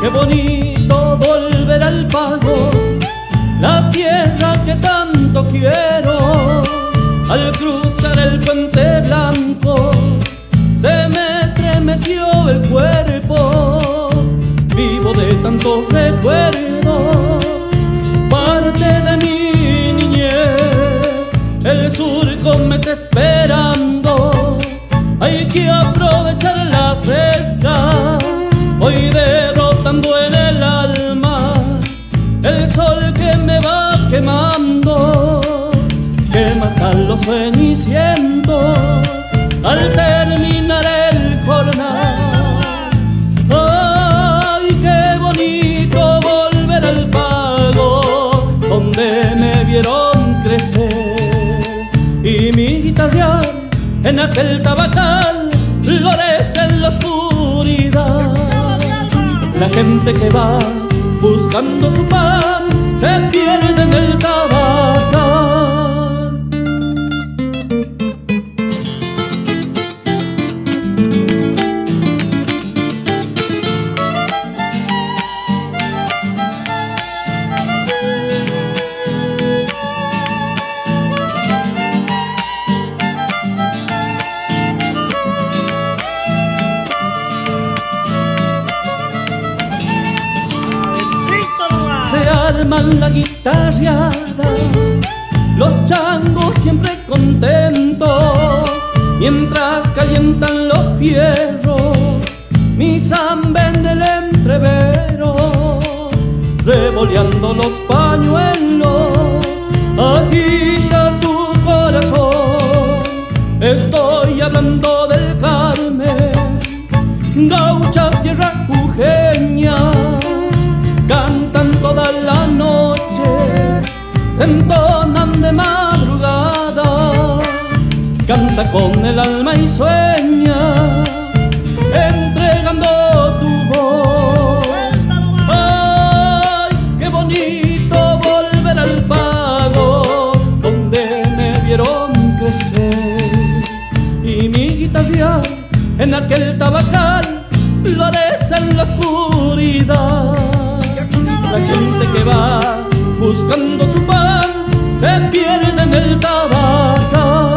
bonito volver al pago, la tierra que tanto quiero. Al cruzar el puente blanco se me estremeció el cuerpo, vivo de tantos recuerdos, parte de mi niñez. El surco me está esperando, hay que aprovechar la fresca. Voy derrotando en el alma el sol que me va quemando, que más calor sueño y siento al terminar el jornal. Ay, qué bonito volver al pago donde me vieron crecer, y mi guitarrear en aquel tabacal florece en la oscuridad. La gente que va buscando su pan se pierde en el tabacal. La guitarreada, los changos siempre contentos, mientras calientan los fierros, mi samba en el entrevero, revoleando los pañuelos, agita tu corazón. Estoy hablando del Carmen, gaucha tierra jujeña, cantan toda la noche, se entonan de madrugada, canta con el alma y sueña, entregando tu voz. Ay, qué bonito volver al pago donde me vieron crecer, y mi guitarrear en aquel tabacal florece en la oscuridad. La gente que va buscando su pan se pierde en el tabacal.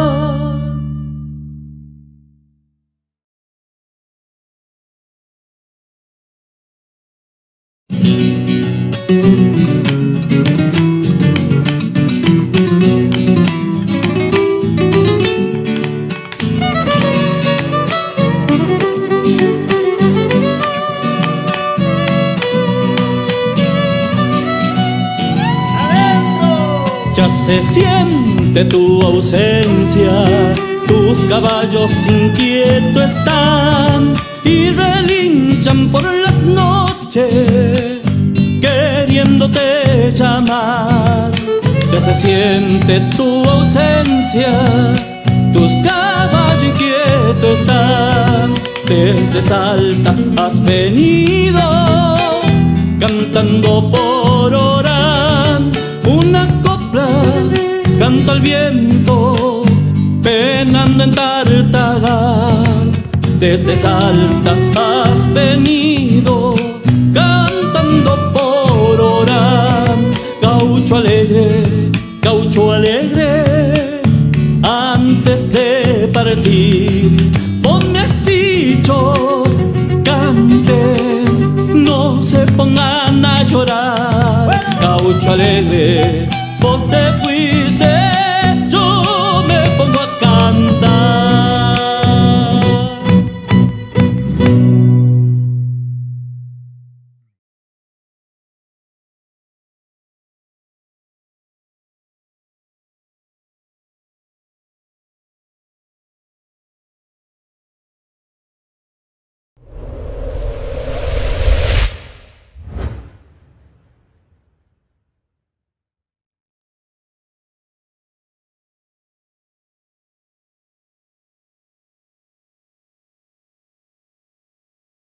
Ya se siente tu ausencia, tus caballos inquietos están y relinchan por las noches, queriéndote llamar. Ya se siente tu ausencia, tus caballos inquietos están. Desde Salta has venido, cantando por Orán, una copla canta al viento, penando en Tartagal. Desde Salta has venido, cantando por Orán, gaucho alegre, antes de partir, vos me has dicho, canten, no se pongan a llorar. Gaucho alegre, vos te fuiste